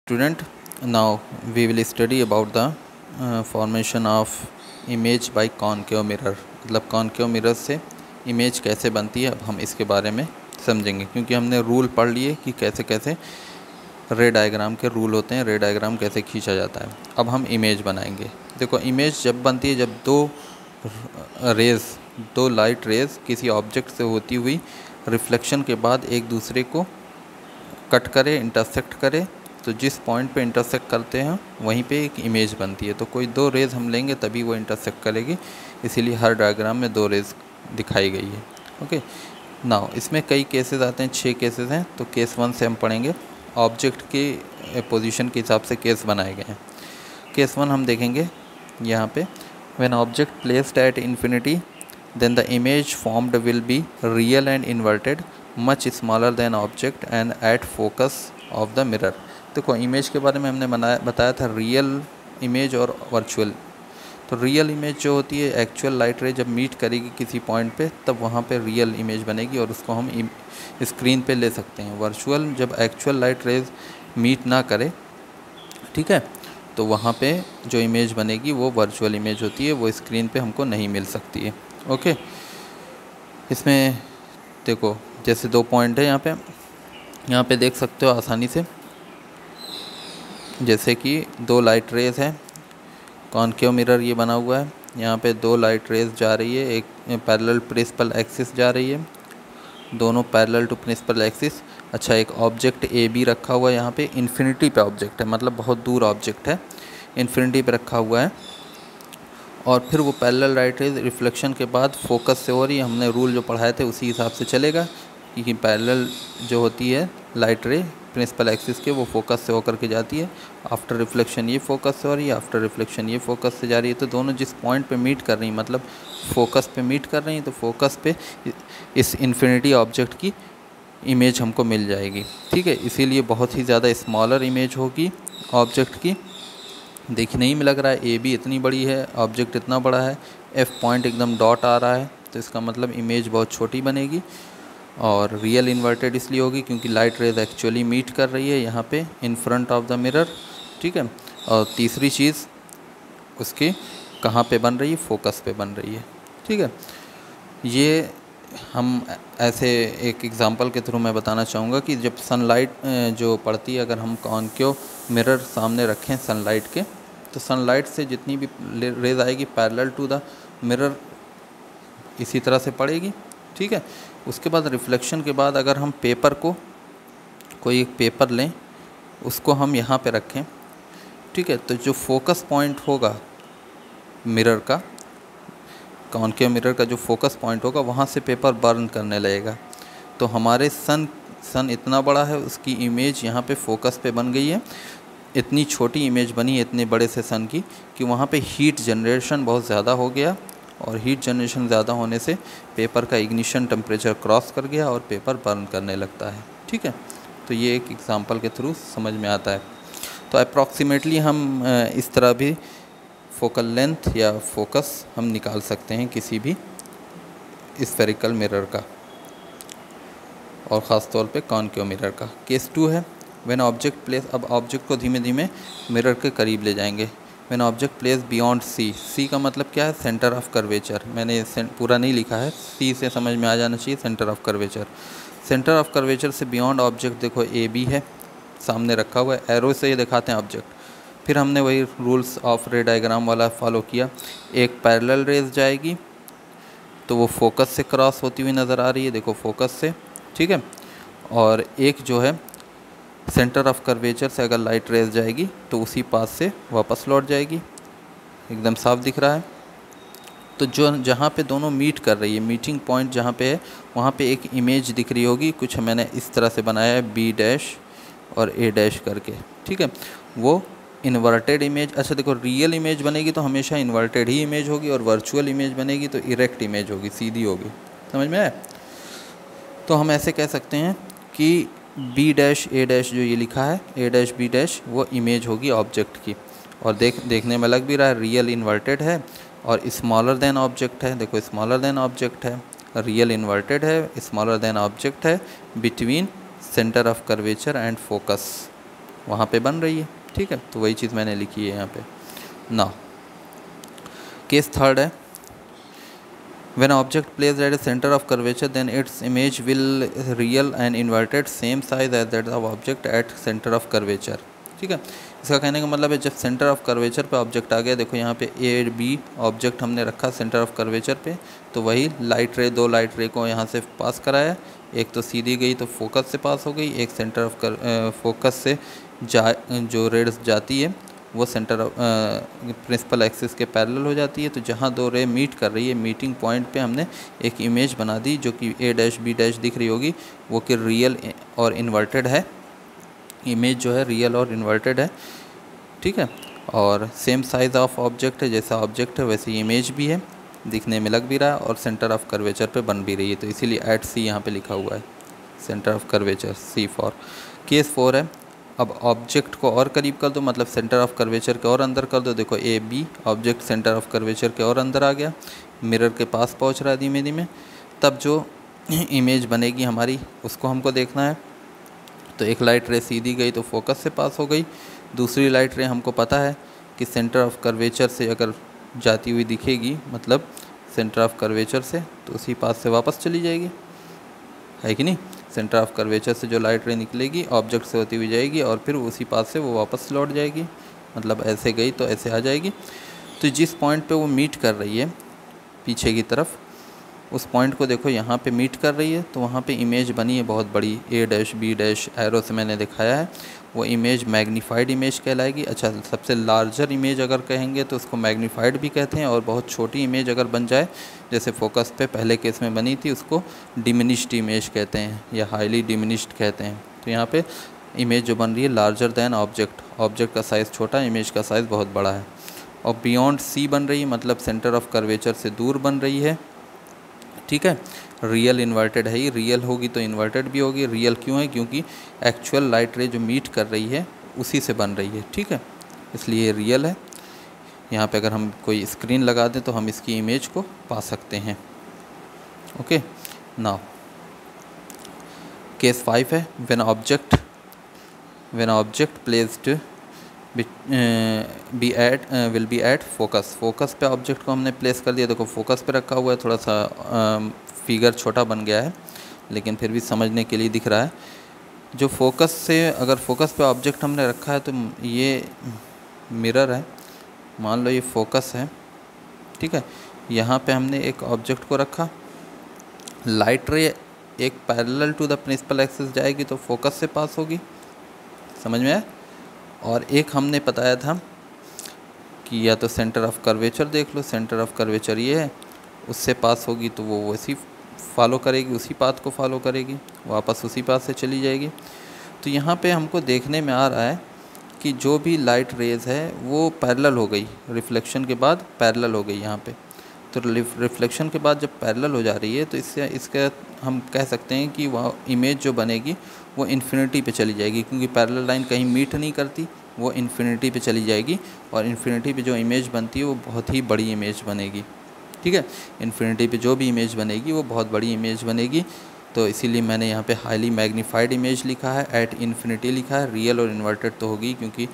Student, now we will study about the formation of image by concave mirror। मतलब concave mirror से image कैसे बनती है, अब हम इसके बारे में समझेंगे। क्योंकि हमने रूल पढ़ लिए कि कैसे कैसे रे डायग्राम के रूल होते हैं, रे डायग्राम कैसे खींचा जाता है। अब हम इमेज बनाएंगे। देखो, इमेज जब बनती है जब दो लाइट रेज किसी ऑब्जेक्ट से होती हुई रिफ्लेक्शन के बाद एक दूसरे को कट करे, इंटरसेक्ट करे, तो जिस पॉइंट पे इंटरसेक्ट करते हैं वहीं पे एक इमेज बनती है। तो कोई दो रेज़ हम लेंगे तभी वो इंटरसेक्ट करेगी, इसीलिए हर डायग्राम में दो रेज़ दिखाई गई है। ओके, नाउ इसमें कई केसेस आते हैं, 6 केसेस हैं। तो केस 1 से हम पढ़ेंगे। ऑब्जेक्ट की पोजीशन के हिसाब से केस बनाए गए हैं। केस 1 हम देखेंगे यहाँ पे। When object placed at infinity then the image formed will be real and inverted, much smaller than object and at focus of the mirror। देखो, इमेज के बारे में हमने बताया था रियल इमेज और वर्चुअल। तो रियल इमेज जो होती है, एक्चुअल लाइट रे जब मीट करेगी किसी पॉइंट पे, तब वहाँ पे रियल इमेज बनेगी और उसको हम स्क्रीन पे ले सकते हैं। वर्चुअल जब एक्चुअल लाइट रेज मीट ना करे, ठीक है, तो वहाँ पे जो इमेज बनेगी वो वर्चुअल इमेज होती है, वो स्क्रीन पे हमको नहीं मिल सकती है। ओके, इसमें देखो जैसे 2 पॉइंट है यहाँ पे देख सकते हो आसानी से। जैसे कि 2 लाइट रेज है, कॉनकेव मिरर ये बना हुआ है। यहाँ पे 2 लाइट रेज जा रही है, एक पैरेलल प्रिंसिपल एक्सिस जा रही है, दोनों पैरेलल टू प्रिंसिपल एक्सिस। अच्छा, एक ऑब्जेक्ट ए बी रखा हुआ है यहाँ पे, इन्फिनिटी पे ऑब्जेक्ट है, मतलब बहुत दूर ऑब्जेक्ट है, इन्फिनिटी पे रखा हुआ है। और फिर वो पैरेलल लाइट रेज रिफ्लेक्शन के बाद फोकस से हो रही है। हमने रूल जो पढ़ाए थे उसी हिसाब से चलेगा कि पैरेलल जो होती है लाइट रे प्रिंसिपल एक्सिस के, वो फोकस से होकर के जाती है। आफ्टर रिफ्लेक्शन ये फोकस से हो रही है, आफ्टर रिफ्लेक्शन ये फोकस से जा रही है। तो दोनों जिस पॉइंट पे मीट कर रही हैं, मतलब फोकस पे मीट कर रही हैं, तो फोकस पे इस इन्फिनिटी ऑब्जेक्ट की इमेज हमको मिल जाएगी। ठीक है, इसीलिए बहुत ही ज़्यादा स्मॉलर इमेज होगी ऑब्जेक्ट की। देखने ही में लग रहा है ए बी इतनी बड़ी है, ऑब्जेक्ट इतना बड़ा है, एफ पॉइंट एकदम डॉट आ रहा है, तो इसका मतलब इमेज बहुत छोटी बनेगी। और रियल इन्वर्टेड इसलिए होगी क्योंकि लाइट रेज एक्चुअली मीट कर रही है यहाँ पे in front of the mirror. ठीक है, और तीसरी चीज़ उसकी कहाँ पे बन रही है, फोकस पे बन रही है। ठीक है, ये हम ऐसे एक एग्ज़ाम्पल के थ्रू मैं बताना चाहूँगा कि जब सनलाइट जो पड़ती है, अगर हम कॉनकेव मिरर सामने रखें सनलाइट के, तो सनलाइट से जितनी भी रेज आएगी पैरेलल टू द मिरर इसी तरह से पड़ेगी। ठीक है, उसके बाद रिफ्लेक्शन के बाद अगर हम पेपर को, कोई एक पेपर लें, उसको हम यहाँ पे रखें, ठीक है, तो जो फोकस पॉइंट होगा मिरर का, कॉनकेव मिरर का जो फोकस पॉइंट होगा, वहाँ से पेपर बर्न करने लगेगा। तो हमारे सन इतना बड़ा है, उसकी इमेज यहाँ पे फोकस पे बन गई है। इतनी छोटी इमेज बनी है इतने बड़े से सन की कि वहाँ पे हीट जनरेशन बहुत ज़्यादा हो गया, और हीट जनरेशन ज़्यादा होने से पेपर का इग्निशन टेम्परेचर क्रॉस कर गया और पेपर बर्न करने लगता है। ठीक है, तो ये एक एग्जांपल के थ्रू समझ में आता है। तो अप्रॉक्सीमेटली हम इस तरह भी फोकल लेंथ या फोकस हम निकाल सकते हैं किसी भी स्फेरिकल मिरर का, और ख़ास तौर पे कॉनकेव मिरर का। केस 2 है, व्हेन ऑब्जेक्ट प्लेस। अब ऑब्जेक्ट को धीमे धीमे मिरर के करीब ले जाएंगे। When object place beyond C, C का मतलब क्या है, सेंटर ऑफ कर्वेचर। मैंने पूरा नहीं लिखा है, सी से समझ में आ जाना चाहिए, centre of curvature. Centre of curvature से बियॉन्ड ऑब्जेक्ट देखो ए बी है, सामने रखा हुआ है, एरो से ये दिखाते हैं ऑब्जेक्ट। फिर हमने वही रूल्स ऑफ रे डायग्राम वाला फॉलो किया। एक पैरेलल रेज जाएगी तो वो फोकस से क्रॉस होती हुई नज़र आ रही है, देखो फोकस से। ठीक है, और एक जो है सेंटर ऑफ कर्वेचर से अगर लाइट रेज जाएगी तो उसी पास से वापस लौट जाएगी, एकदम साफ दिख रहा है। तो जो जहाँ पे दोनों मीट कर रही है, मीटिंग पॉइंट जहाँ पे है, वहाँ पे एक इमेज दिख रही होगी। कुछ मैंने इस तरह से बनाया है, बी डैश और ए डैश करके। ठीक है, वो इन्वर्टेड इमेज। अच्छा देखो, रियल इमेज बनेगी तो हमेशा इन्वर्टेड ही इमेज होगी, और वर्चुअल इमेज बनेगी तो इरेक्ट इमेज होगी, सीधी होगी। समझ में आया? तो हम ऐसे कह सकते हैं कि बी डैश ए डैश जो ये लिखा है, ए डैश बी डैश, वो इमेज होगी ऑब्जेक्ट की। और देखने में लग भी रहा है रियल इन्वर्टेड है और स्मॉलर देन ऑब्जेक्ट है। देखो, स्मॉलर देन ऑब्जेक्ट है, रियल इन्वर्टेड है, स्मॉलर देन ऑब्जेक्ट है, between centre of curvature and focus. वहाँ पे बन रही है, ठीक है। तो वही चीज़ मैंने लिखी है यहाँ पे। नाउ केस थर्ड है, when object placed at a center of curvature then its image will real and inverted same size as that of object at center of curvature, ठीक है। इसका कहने का मतलब है जब सेंटर ऑफ कर्वेचर पे ऑब्जेक्ट आ गया, देखो यहाँ पे ए बी ऑब्जेक्ट हमने रखा सेंटर ऑफ कर्वेचर पे, तो वही लाइट रे, 2 लाइट रे को यहाँ से पास कराया, एक तो सीधी गई तो फोकस से पास हो गई, एक सेंटर ऑफ फोकस से जो रेड्स जाती है वो सेंटर ऑफ प्रिंसिपल एक्सिस के पैरेलल हो जाती है। तो जहाँ 2 रे मीट कर रही है, मीटिंग पॉइंट पे हमने एक इमेज बना दी जो कि ए डैश बी डैश दिख रही होगी, वो कि रियल और इन्वर्टेड है, इमेज जो है रियल और इन्वर्टेड है, ठीक है। और सेम साइज़ ऑफ ऑब्जेक्ट है, जैसा ऑब्जेक्ट है वैसी इमेज भी है, दिखने में लग भी रहा है और सेंटर ऑफ कर्वेचर पे बन भी रही है, तो इसीलिए एट सी यहाँ पे लिखा हुआ है, centre of curvature C for. Case 4 है, अब ऑब्जेक्ट को और करीब कर दो, मतलब सेंटर ऑफ कर्वेचर के और अंदर कर दो। देखो A B object centre of curvature के और अंदर आ गया, मिरर के पास पहुंच रहा है धीमे धीमे, तब जो इमेज बनेगी हमारी उसको हमको देखना है। तो एक लाइट रे सीधी गई तो फोकस से पास हो गई, दूसरी लाइट रे हमको पता है कि सेंटर ऑफ कर्वेचर से अगर जाती हुई दिखेगी, मतलब सेंटर ऑफ कर्वेचर से, तो उसी पास से वापस चली जाएगी, है कि नहीं। सेंटर ऑफ कर्वेचर से जो लाइट रे निकलेगी ऑब्जेक्ट से होती हुई जाएगी और फिर उसी पास से वो वापस लौट जाएगी, मतलब ऐसे गई तो ऐसे आ जाएगी। तो जिस पॉइंट पे वो मीट कर रही है पीछे की तरफ, उस पॉइंट को देखो यहाँ पे मीट कर रही है, तो वहाँ पे इमेज बनी है बहुत बड़ी, A dash B dash arrow से मैंने दिखाया है, वो इमेज मैग्नीफाइड इमेज कहलाएगी। अच्छा, सबसे लार्जर इमेज अगर कहेंगे तो उसको मैग्नीफाइड भी कहते हैं, और बहुत छोटी इमेज अगर बन जाए जैसे फोकस पे पहले केस में बनी थी, उसको डिमिनिश्ड इमेज कहते हैं या हाईली डिमिनिश्ड कहते हैं। तो यहाँ पे इमेज जो बन रही है लार्जर दैन ऑब्जेक्ट, ऑब्जेक्ट का साइज़ छोटा, इमेज का साइज़ बहुत बड़ा है। और बियॉन्ड सी बन रही है, मतलब सेंटर ऑफ कर्वेचर से दूर बन रही है, ठीक है। रियल इन्वर्टेड है, ही रियल होगी तो इन्वर्टेड भी होगी। रियल क्यों है? क्योंकि एक्चुअल लाइट रे जो मीट कर रही है उसी से बन रही है, ठीक है, इसलिए रियल है। यहाँ पे अगर हम कोई स्क्रीन लगा दें तो हम इसकी इमेज को पा सकते हैं। ओके, नाउ केस 5 है, when object placed will be at focus, focus पे ऑब्जेक्ट को हमने प्लेस कर दिया। देखो फोकस पे रखा हुआ है, थोड़ा सा फिगर छोटा बन गया है लेकिन फिर भी समझने के लिए दिख रहा है। जो फोकस से, अगर फोकस पे ऑब्जेक्ट हमने रखा है तो ये मिरर है, मान लो ये फोकस है, ठीक है। यहाँ पे हमने एक ऑब्जेक्ट को रखा, लाइट रे एक parallel to the principal axis जाएगी तो फोकस से पास होगी, समझ में आया। और एक हमने बताया था कि या तो सेंटर ऑफ कर्वेचर देख लो, सेंटर ऑफ कर्वेचर ये है, उससे पास होगी तो वो वैसी फॉलो करेगी, उसी पाथ को फॉलो करेगी, वापस उसी पाथ से चली जाएगी। तो यहाँ पे हमको देखने में आ रहा है कि जो भी लाइट रेज़ है वो पैरेलल हो गई, रिफ्लेक्शन के बाद पैरेलल हो गई यहाँ पे। तो रिफ्लेक्शन के बाद जब पैरेलल हो जा रही है तो इसका हम कह सकते हैं कि वह इमेज जो बनेगी वो इन्फिनिटी पे चली जाएगी, क्योंकि पैरेलल लाइन कहीं मीट नहीं करती, वो इन्फिनिटी पे चली जाएगी और इन्फिनिटी पे जो इमेज बनती है वो बहुत ही बड़ी इमेज बनेगी, ठीक है। इन्फिनिटी पे जो भी इमेज बनेगी वो बहुत बड़ी इमेज बनेगी। तो इसीलिए मैंने यहाँ पे हाईली मैग्नीफाइड इमेज लिखा है, एट इन्फिनिटी लिखा है। रियल और इन्वर्टेड तो होगी क्योंकि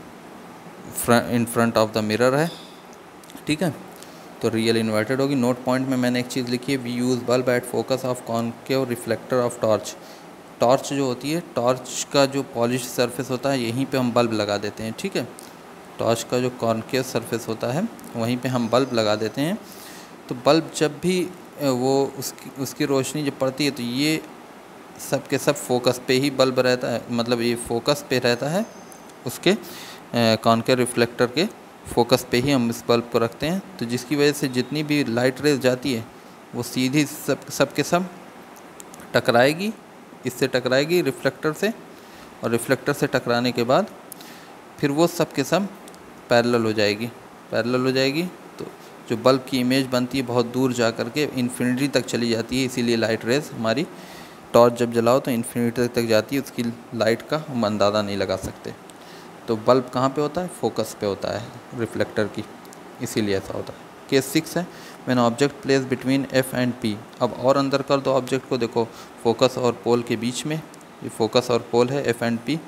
in front of the mirror है, ठीक है, तो रियल इन्वर्टेड होगी। नोट पॉइंट में मैंने एक चीज़ लिखी है, we use bulb at focus of concave reflector of torch. Torch जो होती है, टॉर्च का जो पॉलिश सरफेस होता है यहीं पे हम बल्ब लगा देते हैं, ठीक है। टॉर्च का जो कॉनकेव सरफेस होता है वहीं पे हम बल्ब लगा देते हैं। तो बल्ब जब भी वो उसकी रोशनी जब पड़ती है तो ये सब के सब फोकस पे ही बल्ब रहता है, मतलब ये फोकस पे रहता है, उसके कॉनकेव रिफ्लेक्टर के फोकस पे ही हम इस बल्ब को रखते हैं। तो जिसकी वजह से जितनी भी लाइट रेज जाती है वो सीधी सब के सब टकराएगी, इससे टकराएगी रिफ्लेक्टर से, और रिफ्लेक्टर से टकराने के बाद फिर वो सब के सब पैरेलल हो जाएगी। तो जो बल्ब की इमेज बनती है बहुत दूर जा कर के इन्फिनिटी तक चली जाती है। इसीलिए लाइट रेज हमारी टॉर्च जब जलाओ तो इन्फिनिटी तक जाती है, उसकी लाइट का हम अंदाज़ा नहीं लगा सकते। तो बल्ब कहाँ पे होता है? फोकस पे होता है रिफ्लेक्टर की, इसीलिए ऐसा होता है। केस 6 है, when object place between F and P. अब और अंदर कर दो ऑब्जेक्ट को, देखो फोकस और पोल के बीच में, ये फोकस और पोल है एफ एंड पी।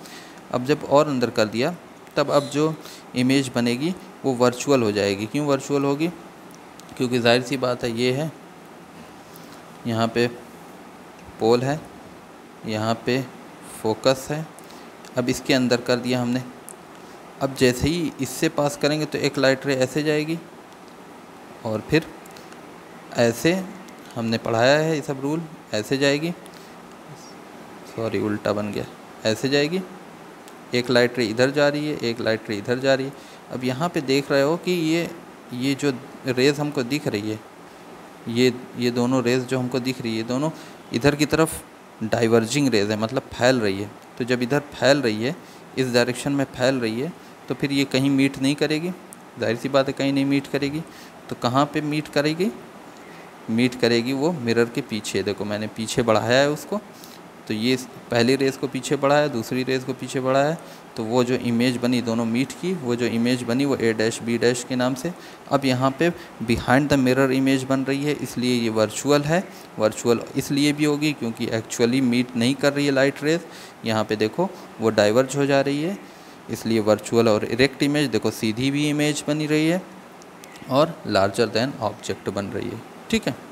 अब जब और अंदर कर दिया तब अब जो इमेज बनेगी वो वर्चुअल हो जाएगी। क्यों वर्चुअल होगी? क्योंकि जाहिर सी बात है, ये है, यहाँ पे पोल है, यहाँ पे फोकस है। अब इसके अंदर कर दिया हमने। अब जैसे ही इससे पास करेंगे तो एक लाइट रे ऐसे जाएगी और फिर ऐसे, हमने पढ़ाया है ये सब रूल, ऐसे जाएगी, सॉरी उल्टा बन गया, ऐसे जाएगी, एक लाइट रे इधर जा रही है, एक लाइट रे इधर जा रही है। अब यहाँ पे देख रहे हो कि ये जो रेज़ हमको दिख रही है, ये दोनों रेज़ जो हमको दिख रही है, दोनों इधर की तरफ डाइवर्जिंग रेज़ है, मतलब फैल रही है। तो जब इधर फैल रही है, इस डायरेक्शन में फैल रही है, तो फिर ये कहीं मीट नहीं करेगी, जाहिर सी बात है कहीं नहीं मीट करेगी। तो कहाँ पे मीट करेगी? मीट करेगी वो मिरर के पीछे। देखो मैंने पीछे बढ़ाया है उसको, तो ये पहली रेस को पीछे बढ़ाया, दूसरी रेस को पीछे बढ़ाया, तो वो जो इमेज बनी दोनों मीट की, वो जो इमेज बनी वो A डैश B डैश के नाम से। अब यहाँ पे बिहाइंड द मिरर इमेज बन रही है, इसलिए ये वर्चुअल है। वर्चुअल इसलिए भी होगी क्योंकि एक्चुअली मीट नहीं कर रही है लाइट रेस। यहाँ पे देखो वो डाइवर्ज हो जा रही है, इसलिए वर्चुअल। और इरेक्ट इमेज देखो सीधी भी इमेज बनी रही है और लार्जर देन ऑब्जेक्ट बन रही है। ठीक है।